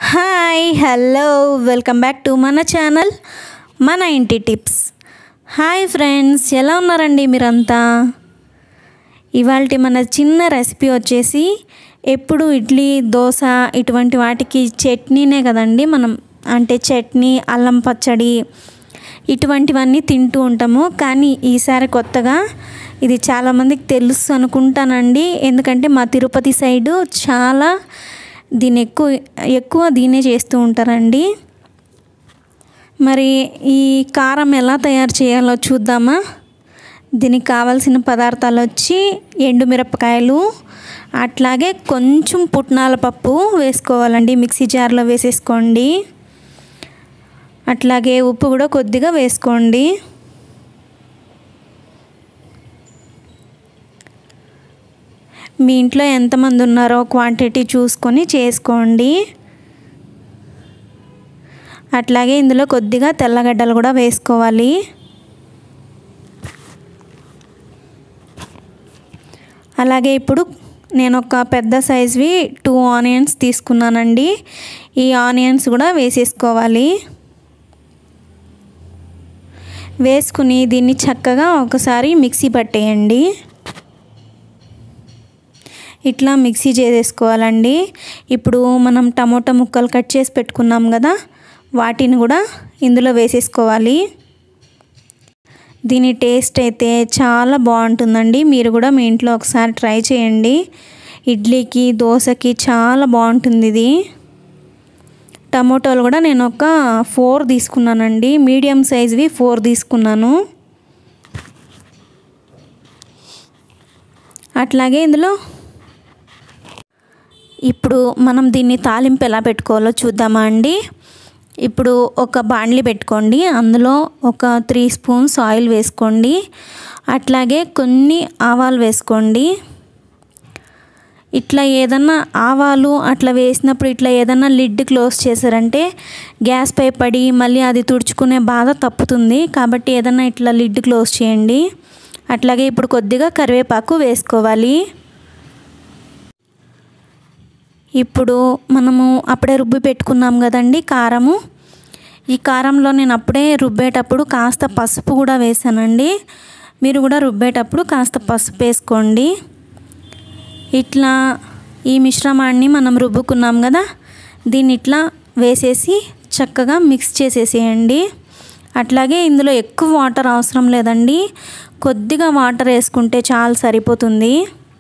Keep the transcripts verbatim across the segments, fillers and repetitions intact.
Hi hello welcome back to మన channel మన ఇంటి టిప్స్. హాయ్ ఫ్రెండ్స్, ఎలా ఉన్నారండి మీరంతా? ఇవాళ మన చిన్న రెసిపీ వచ్చేసి ఎప్పుడు ఇడ్లీ దోశ ఇటువంటి వాటికి చట్నీనే కదండి మనం, అంటే చట్నీ అల్లం పచ్చడి ఇటువంటివన్నీ తింటూ ఉంటాము. కానీ ఈసారి కొత్తగా ఇది చాలామందికి తెలుసు అనుకుంటానండి, ఎందుకంటే మా తిరుపతి సైడు చాలా దీన్ని ఎక్కువ ఎక్కువ దీన్నే చేస్తూ ఉంటారండి. మరి ఈ కారం ఎలా తయారు చేయాలో చూద్దామా? దీనికి కావాల్సిన పదార్థాలు వచ్చి ఎండుమిరపకాయలు, అట్లాగే కొంచెం పుట్నాల పప్పు వేసుకోవాలండి, మిక్సీ జార్లో వేసేసుకోండి. అట్లాగే ఉప్పు కూడా కొద్దిగా వేసుకోండి. మీ ఇంట్లో ఎంతమంది ఉన్నారో క్వాంటిటీ చూసుకొని చేసుకోండి. అట్లాగే ఇందులో కొద్దిగా తెల్లగడ్డలు కూడా వేసుకోవాలి. అలాగే ఇప్పుడు నేను ఒక పెద్ద సైజువి టూ ఆనియన్స్ తీసుకున్నానండి. ఈ ఆనియన్స్ కూడా వేసేసుకోవాలి. వేసుకుని దీన్ని చక్కగా ఒకసారి మిక్సీ పట్టేయండి. ఇట్లా మిక్సీ చేసేసుకోవాలండి. ఇప్పుడు మనం టమోటా ముక్కలు కట్ చేసి పెట్టుకున్నాం కదా, వాటిని కూడా ఇందులో వేసేసుకోవాలి. దీని టేస్ట్ అయితే చాలా బాగుంటుందండి. మీరు కూడా మీ ఇంట్లో ఒకసారి ట్రై చేయండి. ఇడ్లీకి దోశకి చాలా బాగుంటుంది ఇది. టమోటాలు కూడా నేను ఒక ఫోర్ తీసుకున్నానండి, మీడియం సైజ్వి ఫోర్ తీసుకున్నాను. అట్లాగే ఇందులో ఇప్పుడు మనం దీన్ని తాలింపు ఎలా పెట్టుకోవాలో చూద్దామా అండి. ఇప్పుడు ఒక బాండ్లీ పెట్టుకోండి, అందులో ఒక త్రీ స్పూన్స్ ఆయిల్ వేసుకోండి. అట్లాగే కొన్ని ఆవాలు వేసుకోండి. ఇట్లా ఏదన్నా ఆవాలు అట్లా వేసినప్పుడు ఇట్లా ఏదన్నా లిడ్ క్లోజ్ చేశారంటే గ్యాస్ పై పడి మళ్ళీ అది తుడుచుకునే బాధ తప్పుతుంది. కాబట్టి ఏదన్నా ఇట్లా లిడ్ క్లోజ్ చేయండి. అట్లాగే ఇప్పుడు కొద్దిగా కరివేపాకు వేసుకోవాలి. ఇప్పుడు మనము అప్పుడే రుబ్బి పెట్టుకున్నాం కదండి కారము, ఈ కారంలో నేను అప్పుడే రుబ్బేటప్పుడు కాస్త పసుపు కూడా వేసానండి. మీరు కూడా రుబ్బేటప్పుడు కాస్త పసుపు వేసుకోండి. ఇట్లా ఈ మిశ్రమాన్ని మనం రుబ్బుకున్నాం కదా, దీన్ని ఇట్లా వేసేసి చక్కగా మిక్స్ చేసేసేయండి. అట్లాగే ఇందులో ఎక్కువ వాటర్ అవసరం లేదండి, కొద్దిగా వాటర్ వేసుకుంటే చాలా సరిపోతుంది.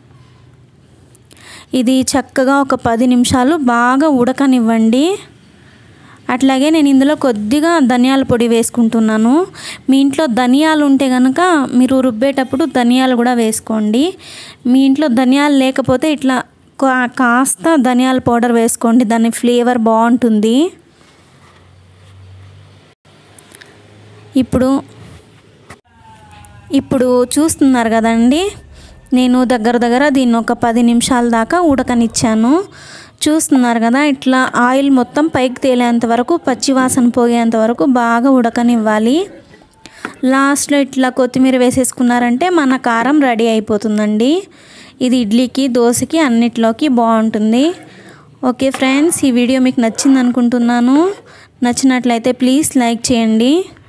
ఇది చక్కగా ఒక పది నిమిషాలు బాగా ఉడకనివ్వండి. అట్లాగే నేను ఇందులో కొద్దిగా ధనియాల పొడి వేసుకుంటున్నాను. మీ ఇంట్లో ధనియాలు ఉంటే కనుక మీరు రుబ్బేటప్పుడు ధనియాలు కూడా వేసుకోండి. మీ ఇంట్లో ధనియాలు లేకపోతే ఇట్లా కాస్త ధనియాల పౌడర్ వేసుకోండి, దాని ఫ్లేవర్ బాగుంటుంది. ఇప్పుడు ఇప్పుడు చూస్తున్నారు కదండి, నేను దగ్గర దగ్గర దీన్ని ఒక పది నిమిషాల దాకా ఉడకనిచ్చాను. చూస్తున్నారు కదా, ఇట్లా ఆయిల్ మొత్తం పైకి తేలేంత వరకు, పచ్చివాసన పోయేంత వరకు బాగా ఉడకనివ్వాలి. లాస్ట్లో ఇట్లా కొత్తిమీర వేసేసుకున్నారంటే మన కారం రెడీ అయిపోతుందండి. ఇది ఇడ్లీకి దోశకి అన్నిట్లోకి బాగుంటుంది. ఓకే ఫ్రెండ్స్, ఈ వీడియో మీకు నచ్చింది అనుకుంటున్నాను. నచ్చినట్లయితే ప్లీజ్ లైక్ చేయండి.